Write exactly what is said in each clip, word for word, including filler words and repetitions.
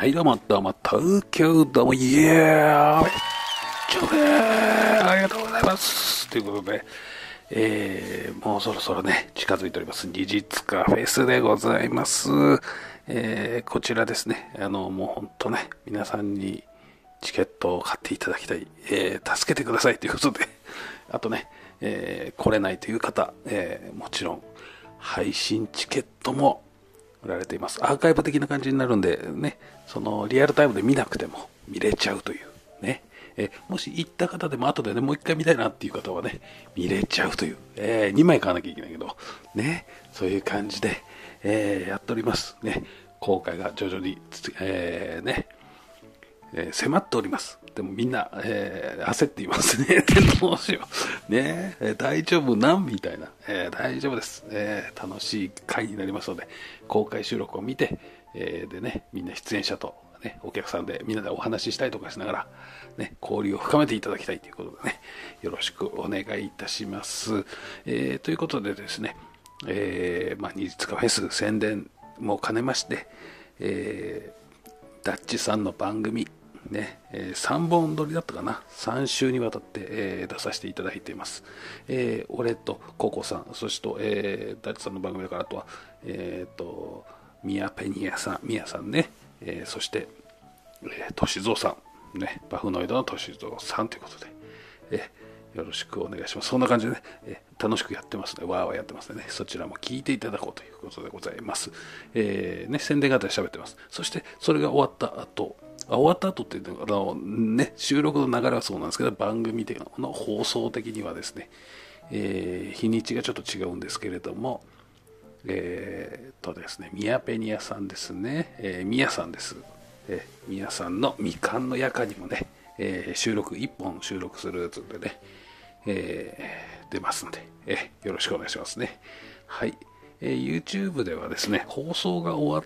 はい、どうも、どうも、東京どうも、イエーイちょうねーありがとうございます。ということで、えー、もうそろそろね、近づいております。二日フェスでございます。えー、こちらですね、あの、もうほんとね、皆さんにチケットを買っていただきたい、えー、助けてくださいということで、あとね、えー、来れないという方、えー、もちろん、配信チケットも売られています。アーカイブ的な感じになるんで、ね、そのリアルタイムで見なくても見れちゃうというね。えもし行った方でも後でね、もう一回見たいなっていう方はね、見れちゃうという、えー、にまい買わなきゃいけないけど、ね、そういう感じで、えー、やっております。ね、公開が徐々に、えー、ね、えー、迫っております。でもみんな、えー、焦っていますね。どうしよう。ねえー、大丈夫なんみたいな、えー。大丈夫です、えー。楽しい回になりますので、公開収録を見て、えー、でね、みんな出演者と、ね、お客さんでみんなでお話ししたりとかしながら、ね、交流を深めていただきたいということでね、よろしくお願いいたします。えー、ということでですね、えー、まあ、二日フェス宣伝も兼ねまして、えー、ダッチさんの番組、ねえー、さんぼん撮りだったかな、さん週にわたって、えー、出させていただいています。えー、俺とココさん、そして、えー、ダッチさんの番組だから、あとは、えー、とミヤペニアさん、ミヤさんね、えー、そして、えー、トシゾウさん、ね、バフノイドのトシゾウさんということで、えー、よろしくお願いします。そんな感じでね、えー、楽しくやってますね。わーわーやってますね。そちらも聞いていただこうということでございます。えー、ね、宣伝型で喋ってます。そして、それが終わった後、あ終わった後っていうのあの、ね、収録の流れはそうなんですけど、番組的なの放送的にはですね、えー、日にちがちょっと違うんですけれども、えー、とですね、ミヤペニアさんですね、えー、ミヤさんです。えー、ミヤさんのみかんの夜間にもね、えー、収録、いっぽん収録するやつでね、えー、出ますんで、えー、よろしくお願いしますね。はい。えー、YouTube ではですね、放送が終わって、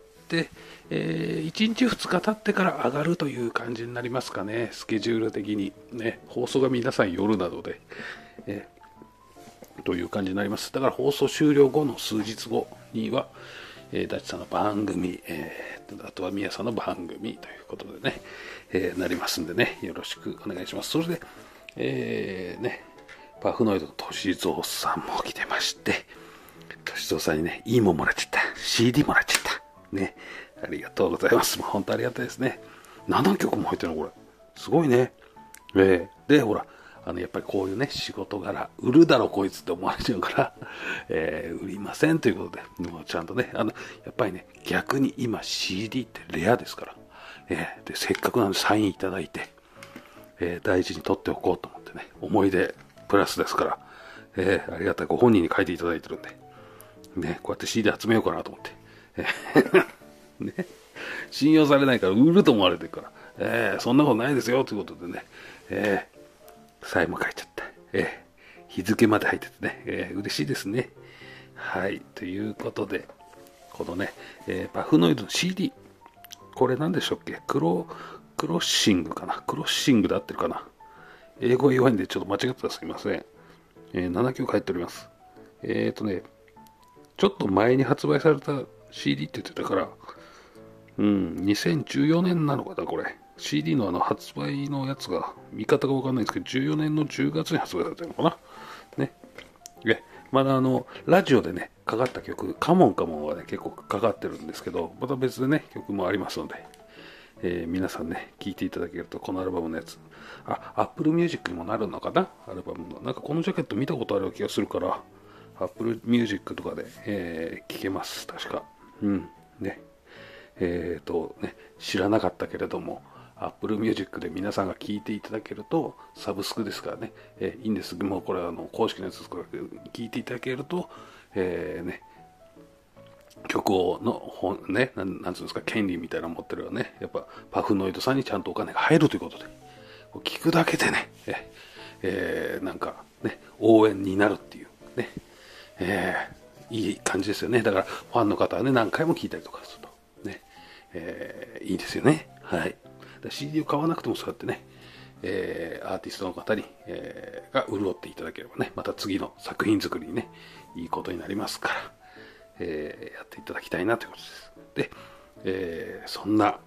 えー、いちにちふつか経ってから上がるという感じになりますかね、スケジュール的に。ね、放送が皆さん夜などで、えー、という感じになります。だから放送終了後の数日後には、えー、ダッチさんの番組、えー、あとは宮さんの番組ということでね、えー、なりますんでね、よろしくお願いします。それで、えー、ね、パフノイドのトシゾウさんも来てまして、トシゾウさんにね、いいもんもらっちゃった。シーディー もらっちゃった。ね、ありがとうございます。もう本当ありがたいですね。ななきょくも入ってるのこれ。すごいね。えー、で、ほら、あの、やっぱりこういうね、仕事柄、売るだろこいつって思われちゃうから、えー、売りませんということで、もうちゃんとね、あの、やっぱりね、逆に今 シーディー ってレアですから、えー、で、せっかくなんでサインいただいて、えー、大事に取っておこうと思ってね、思い出プラスですから、えー、ありがたいご本人に書いていただいてるんで、ね、こうやって シーディー 集めようかなと思って、えー、ね、信用されないから売ると思われてるから、えー、そんなことないですよということでね、えー、サインも書いちゃった。えー、日付まで入っててね、えー、嬉しいですね。はい、ということで、このね、えー、バフノイドの シーディー、これ何でしょうっけ、クロ、クロッシングかな、クロッシングで合ってるかな。英語弱いんでちょっと間違ってたらすみません。えー、ななきょく入っております。えっ、ー、とね、ちょっと前に発売された シーディー って言ってたから、うん、にせんじゅうよねんなのかな、これ。シーディー のあの発売のやつが、見方がわかんないんですけど、じゅうよねんのじゅうがつに発売されてるのかな。ね。え、まだあの、ラジオでね、かかった曲、カモンカモンはね、結構かかってるんですけど、また別でね、曲もありますので、えー、皆さんね、聴いていただけると、このアルバムのやつ、あ、Apple Music にもなるのかな、アルバムの。なんかこのジャケット見たことある気がするから、Apple Music とかで、えー、聴けます、確か。うん、ね。えっ、ー、とね、知らなかったけれども、Apple Music で皆さんが聴いていただけると、サブスクですからね、えー、いいんです。もうこれはあの公式のやつですから、聴いていただけると、えー、ね、曲をの本ね、なん、なんつうんですか、権利みたいなの持ってるよね、やっぱパフノイドさんにちゃんとお金が入るということで、聞くだけでね、ええー、なんかね、応援になるっていうね、えー、いい感じですよね。だからファンの方はね、何回も聞いたりとかするとね、えー、いいですよね。はい。シーディー を買わなくてもそうやってね、えー、アーティストの方に、えー、が潤っていただければね、また次の作品作りにね、いいことになりますから、えー、やっていただきたいなということです。で、えー、そんな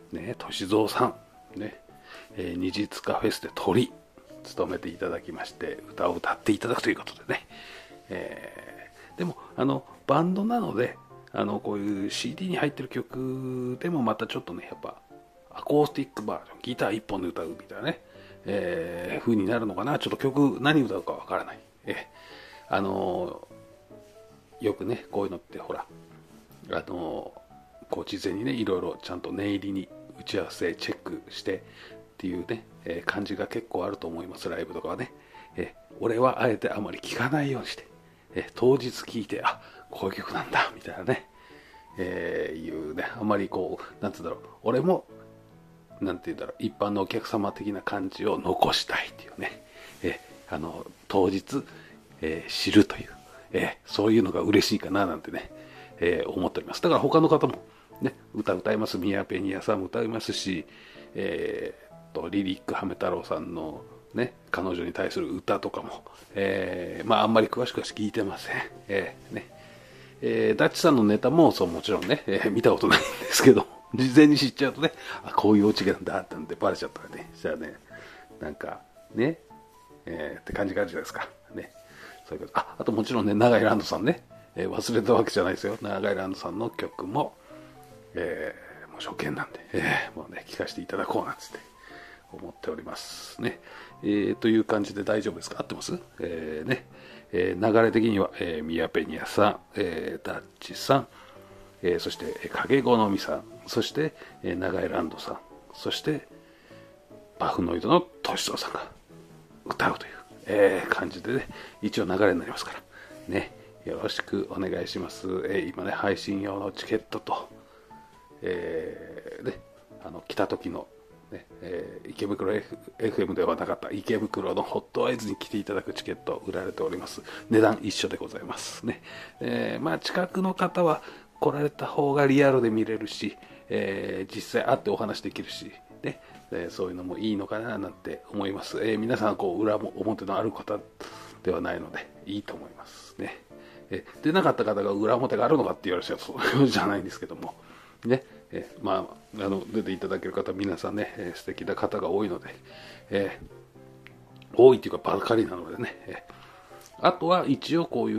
ね、歳三さん、ね、えー、虹塚フェスで鳥、務めていただきまして、歌を歌っていただくということでね。えー、でも、あの、バンドなので、あの、こういう シーディー に入ってる曲でもまたちょっとね、やっぱ、アコースティックバージョン、ギター一本で歌うみたいなね、えー、風になるのかな。ちょっと曲何歌うかわからない。えー、あのー、よくね、こういうのってほら、あのー、こう事前にね、いろいろちゃんと念入りに打ち合わせ、チェックしてっていうね、えー、感じが結構あると思います、ライブとかはね。えー、俺はあえてあまり聴かないようにして、えー、当日聴いて、あ、こういう曲なんだ、みたいなね、えー、いうね、あまりこう、なんつうんだろう、俺も、なんて言うんだろう、一般のお客様的な感じを残したいっていうね、えー、あの、当日、えー、知るという、えー、そういうのが嬉しいかな、なんてね、えー、思っております。だから他の方も、ね、歌歌います、ミヤペニアさんも歌いますし、えー、と、リリックハメ太郎さんのね、彼女に対する歌とかも、えー、まああんまり詳しくは聞いてません。えー、ね。えー、ダッチさんのネタも、そう、もちろんね、えー、見たことないんですけど、事前に知っちゃうとね、あ、こういうオチなんだってんでバレちゃったらね、じゃあね、なんか、ね、えー、って感じがあるじゃないですか。ね。そういうこと。あ、あともちろんね、長井ランドさんね、えー、忘れたわけじゃないですよ。長井ランドさんの曲も、えー、もう初見なんで、えー、もうね、聴かせていただこうなんつって思っておりますね。えー、という感じで大丈夫ですか？合ってます？えー、ね。えー、流れ的には、えー、ミヤペニアさん、えー、ダッチさん、えー、そして、えー、影好みさん、そして、えー、長井ランドさん、そして、パフノイドのトシソウさんが歌うという、えー、感じでね、一応流れになりますから、ね、よろしくお願いします。えー、今ね、配信用のチケットと、えー、ね、あの、来た時の、ねえー、池袋 F、エフエム ではなかった池袋のホットアイズに来ていただくチケット売られております。値段一緒でございますね。えー、まあ近くの方は来られた方がリアルで見れるし、えー、実際会ってお話できるし、ね、えー、そういうのもいいのかななんて思います。えー、皆さんこう裏も表のある方ではないのでいいと思いますね。えー、でなかった方が裏表があるのかって言われちゃうとそうじゃないんですけども。ね、えー、まあ、あの、出ていただける方、皆さんね、えー、素敵な方が多いので、えー、多いっていうか、ばかりなのでね、えー、あとは一応こういう、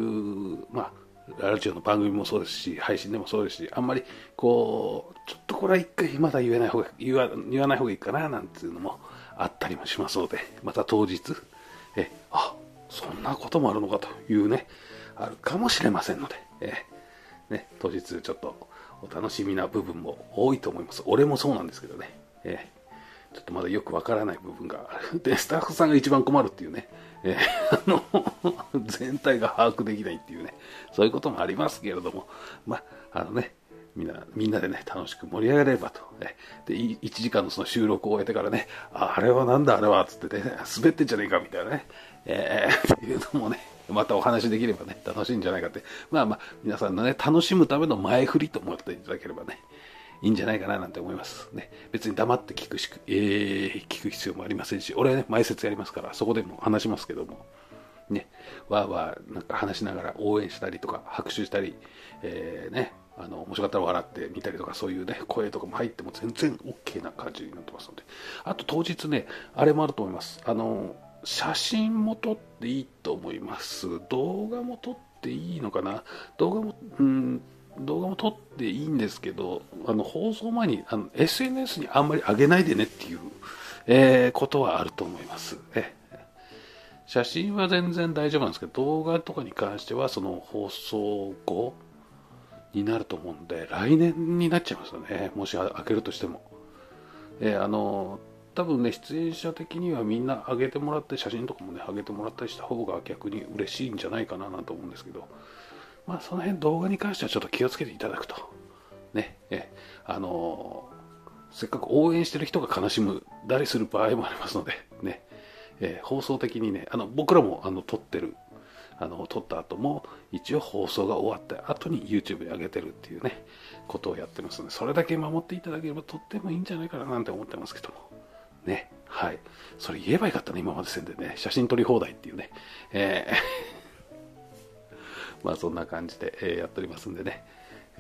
まあ、ラジオの番組もそうですし、配信でもそうですし、あんまり、こう、ちょっとこれは一回まだ言えない方が、言わ、言わない方がいいかな、なんていうのもあったりもしますので、また当日、えー、あ、そんなこともあるのかというね、あるかもしれませんので、えー、ね、当日ちょっと、お楽しみな部分も多いと思います。俺もそうなんですけどね。えー、ちょっとまだよくわからない部分がある。で、スタッフさんが一番困るっていうね。えー、あの、全体が把握できないっていうね。そういうこともありますけれども。まあ、あのね、みんな、みんなでね、楽しく盛り上がれればと。えで、いちじかんのその収録を終えてからね、あ、あれはなんだあれは、つってね、滑ってんじゃねえかみたいなね。えー、っていうのもね、またお話できればね、楽しいんじゃないかって。まあまあ、皆さんのね、楽しむための前振りと思っていただければね、いいんじゃないかななんて思います。ね。別に黙って聞くし、えー、聞く必要もありませんし、俺はね、前説やりますから、そこでも話しますけども、ね、わーわーなんか話しながら応援したりとか、拍手したり、えー、ね、あの、面白かったら笑ってみたりとか、そういうね、声とかも入っても全然 OK な感じになってますので。あと当日ね、あれもあると思います。あの、写真も撮っていいと思います。動画も撮っていいのかな。動画も、うん、動画も撮っていいんですけど、あの、放送前に、あの、エスエヌエス にあんまり上げないでねっていう、えー、ことはあると思います。え写真は全然大丈夫なんですけど、動画とかに関しては、その放送後になると思うんで、来年になっちゃいますよね。もし開けるとしても。えー、あの、多分ね、出演者的にはみんな上げてもらって、写真とかもね、上げてもらったりした方が逆に嬉しいんじゃないかななんて思うんですけど、まあその辺動画に関してはちょっと気をつけていただくと。ね、え、あのー、せっかく応援してる人が悲しむだりする場合もありますので、ね、えー、放送的にね、あの、僕らもあの、撮ってる、あの、撮った後も、一応放送が終わった後に YouTube に上げてるっていうね、ことをやってますので、それだけ守っていただければとってもいいんじゃないかななんて思ってますけども。ね。はい。それ言えばよかったね、今まで宣伝でね。写真撮り放題っていうね。えーまあそんな感じで、えー、やっておりますんでね。え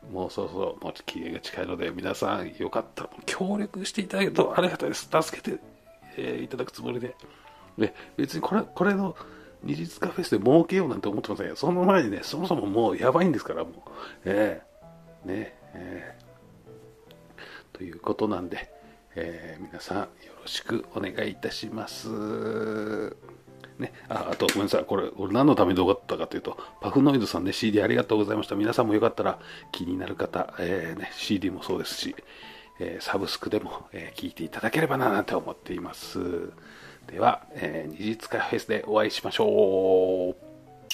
もうそろそろもう期限が近いので、皆さんよかったら協力していただけるとありがたいです。助けて、えーいただくつもりで。ね、別にこれ、これの二次塚フェスで儲けようなんて思ってませんよ。その前にね、そもそももうやばいんですから、もう。えーね、えーということなんで、えー皆さんよろしくお願いいたします。ね、ああと、ごめんなさい、これ、俺何のために動画撮ったかというと、パフノイドさんね、シーディー ありがとうございました。皆さんもよかったら気になる方、えーね、シーディー もそうですし、えーサブスクでも、えー聞いていただければななんて思っています。では、えー、二次使いフェスでお会いしましょう。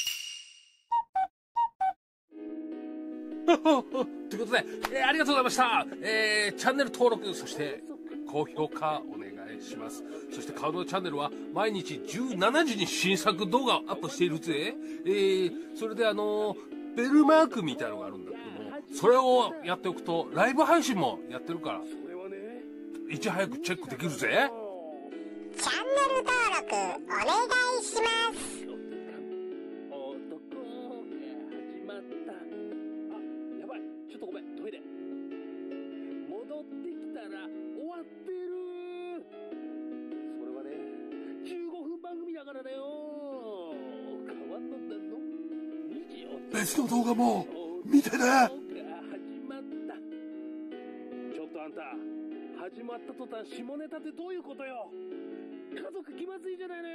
ということで、えーありがとうございました。えーチャンネル登録、そして高評価お願いします。そしてカードチャンネルは毎日じゅうしちじに新作動画をアップしているぜ。えーそれであのーベルマークみたいなのがあるんだけども、それをやっておくとライブ配信もやってるから、いち早くチェックできるぜ。 チャンネル登録お願いします。 始まった。あ、やばい。ちょっとごめん、トイレ。戻ってきたら終わってる。それはね、じゅうごふん番組だからだよ。変わんのだの。にじを別の動画も見てね。 始まった。ちょっとあんた、始まった途端下ネタってどういうことよ。家族気まずいじゃないのよ。